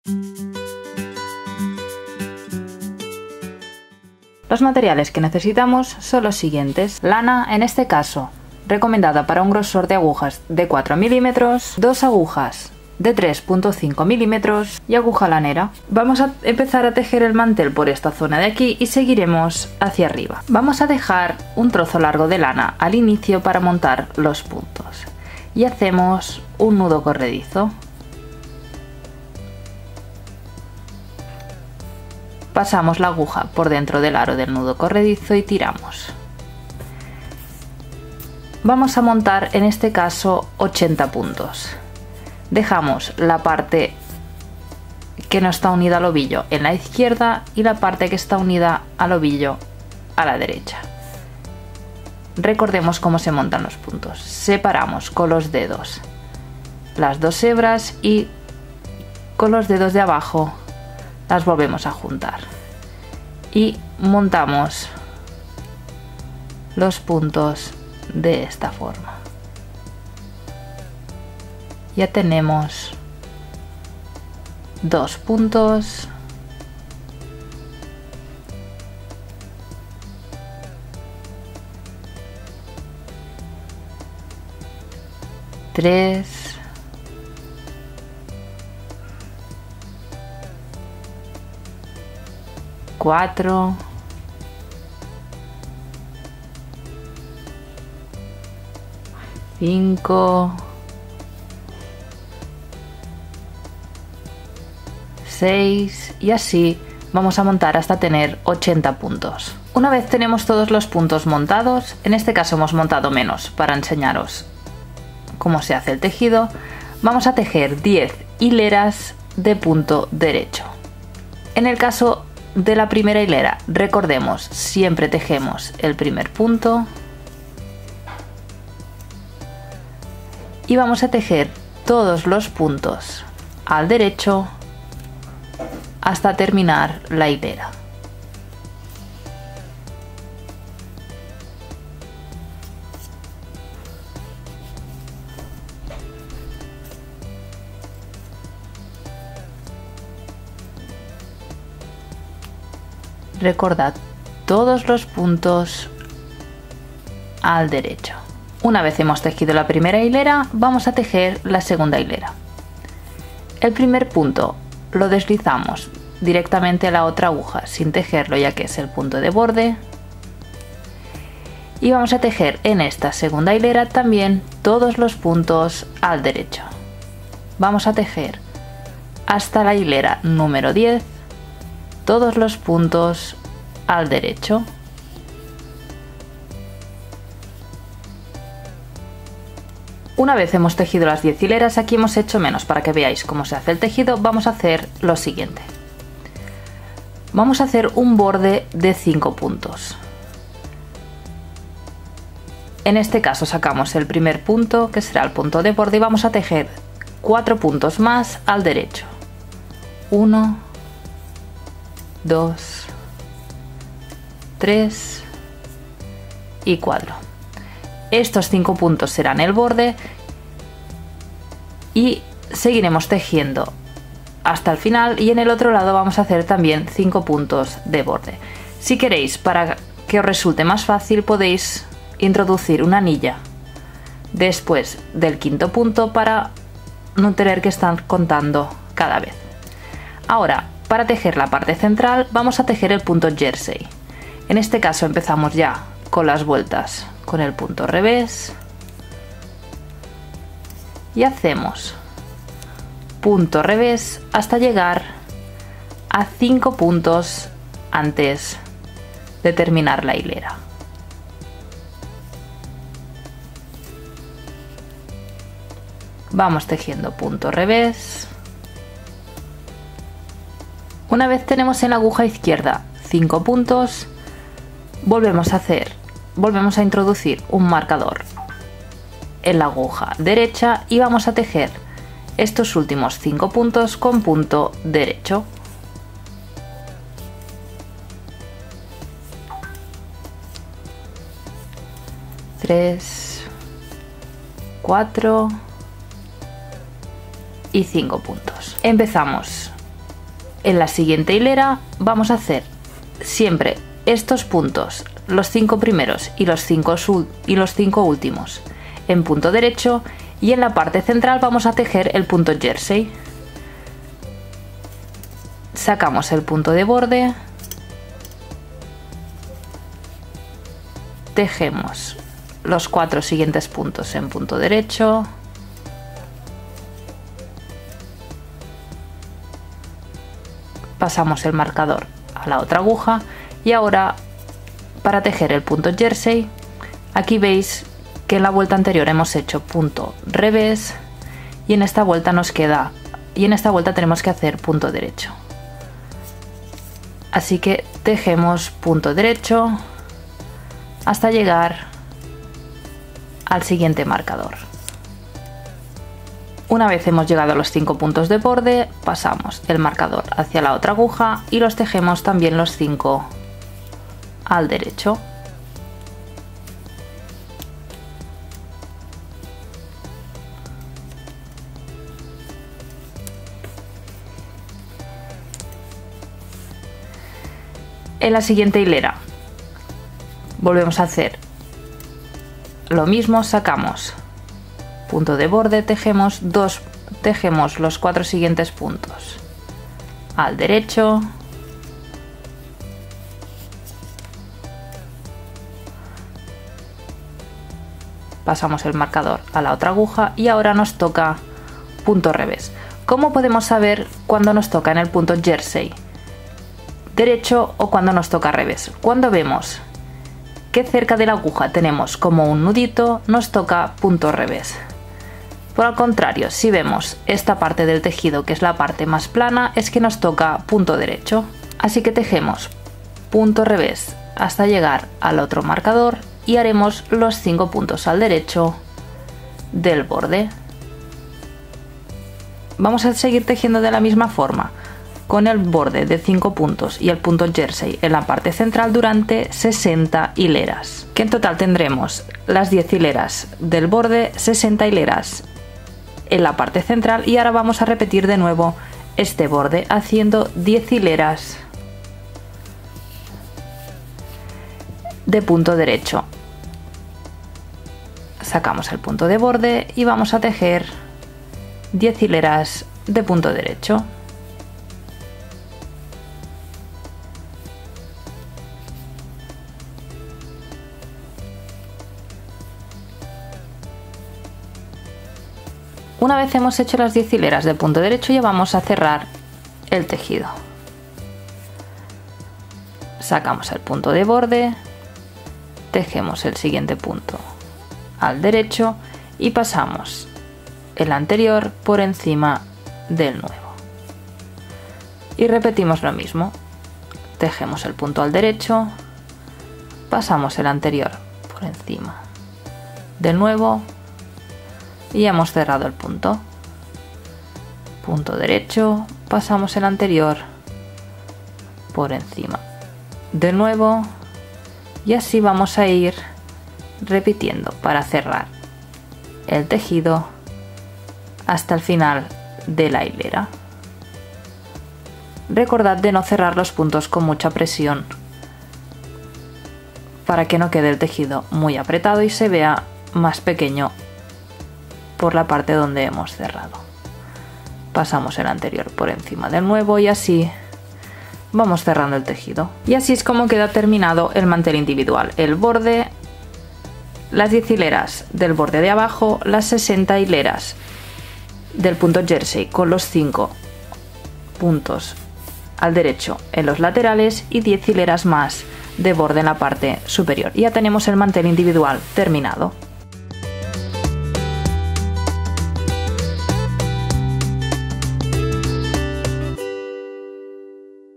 Los materiales que necesitamos son los siguientes: lana, en este caso recomendada para un grosor de agujas de 4 milímetros, 2 agujas de 3,5 milímetros y aguja lanera. Vamos a empezar a tejer el mantel por esta zona de aquí y seguiremos hacia arriba. Vamos a dejar un trozo largo de lana al inicio para montar los puntos y hacemos un nudo corredizo. Pasamos la aguja por dentro del aro del nudo corredizo y tiramos. Vamos a montar en este caso 80 puntos. Dejamos la parte que no está unida al ovillo en la izquierda y la parte que está unida al ovillo a la derecha. Recordemos cómo se montan los puntos. Separamos con los dedos las dos hebras y con los dedos de abajo las volvemos a juntar y montamos los puntos de esta forma. Ya tenemos 2 puntos, tres, 4, 5, 6 y así vamos a montar hasta tener 80 puntos. Una vez tenemos todos los puntos montados, en este caso hemos montado menos para enseñaros cómo se hace el tejido, vamos a tejer 10 hileras de punto derecho. En el caso de la primera hilera, recordemos, siempre tejemos el primer punto y vamos a tejer todos los puntos al derecho hasta terminar la hilera. Recordad todos los puntos al derecho. Una vez hemos tejido la primera hilera, vamos a tejer la segunda hilera. El primer punto lo deslizamos directamente a la otra aguja sin tejerlo, ya que es el punto de borde, y vamos a tejer en esta segunda hilera también todos los puntos al derecho. Vamos a tejer hasta la hilera número 10 todos los puntos al derecho. Una vez hemos tejido las 10 hileras, aquí hemos hecho menos para que veáis cómo se hace el tejido. Vamos a hacer lo siguiente: vamos a hacer un borde de 5 puntos. En este caso sacamos el primer punto, que será el punto de borde, y vamos a tejer 4 puntos más al derecho. 1, 2, 3 y 4. Estos 5 puntos serán el borde y seguiremos tejiendo hasta el final, y en el otro lado vamos a hacer también 5 puntos de borde. Si queréis, para que os resulte más fácil, podéis introducir una anilla después del quinto punto para no tener que estar contando cada vez. Ahora, para tejer la parte central vamos a tejer el punto jersey. En este caso empezamos ya con las vueltas con el punto revés y hacemos punto revés hasta llegar a 5 puntos antes de terminar la hilera. Vamos tejiendo punto revés. Una vez tenemos en la aguja izquierda 5 puntos, volvemos a introducir un marcador en la aguja derecha y vamos a tejer estos últimos 5 puntos con punto derecho. Tres, 4 y 5 puntos. Empezamos En la siguiente hilera vamos a hacer siempre estos puntos, los 5 primeros y los 5 últimos, en punto derecho, y en la parte central vamos a tejer el punto jersey. Sacamos el punto de borde, tejemos los 4 siguientes puntos en punto derecho, pasamos el marcador a la otra aguja y ahora para tejer el punto jersey, aquí veis que en la vuelta anterior hemos hecho punto revés y en esta vuelta tenemos que hacer punto derecho. Así que tejemos punto derecho hasta llegar al siguiente marcador. Una vez hemos llegado a los 5 puntos de borde, pasamos el marcador hacia la otra aguja y los tejemos también los 5 al derecho. En la siguiente hilera volvemos a hacer lo mismo, sacamos punto de borde, tejemos los 4 siguientes puntos al derecho, pasamos el marcador a la otra aguja y ahora nos toca punto revés. ¿Cómo podemos saber cuándo nos toca en el punto jersey derecho o cuando nos toca revés? Cuando vemos que cerca de la aguja tenemos como un nudito, nos toca punto revés. Por el contrario, si vemos esta parte del tejido, que es la parte más plana, es que nos toca punto derecho. Así que tejemos punto revés hasta llegar al otro marcador y haremos los 5 puntos al derecho del borde. Vamos a seguir tejiendo de la misma forma, con el borde de 5 puntos y el punto jersey en la parte central durante 60 hileras, que en total tendremos las 10 hileras del borde, 60 hileras en la parte central, y ahora vamos a repetir de nuevo este borde haciendo 10 hileras de punto derecho. Sacamos el punto de borde y vamos a tejer 10 hileras de punto derecho. Una vez hemos hecho las 10 hileras de punto derecho, ya vamos a cerrar el tejido. Sacamos el punto de borde, tejemos el siguiente punto al derecho y pasamos el anterior por encima del nuevo. Y repetimos lo mismo. Tejemos el punto al derecho, pasamos el anterior por encima del nuevo y hemos cerrado el punto. Punto derecho, pasamos el anterior por encima de nuevo y así vamos a ir repitiendo para cerrar el tejido hasta el final de la hilera. Recordad de no cerrar los puntos con mucha presión para que no quede el tejido muy apretado y se vea más pequeño por la parte donde hemos cerrado. Pasamos el anterior por encima del nuevo y así vamos cerrando el tejido. Y así es como queda terminado el mantel individual. El borde, las 10 hileras del borde de abajo, las 60 hileras del punto jersey con los 5 puntos al derecho en los laterales y 10 hileras más de borde en la parte superior. Y ya tenemos el mantel individual terminado.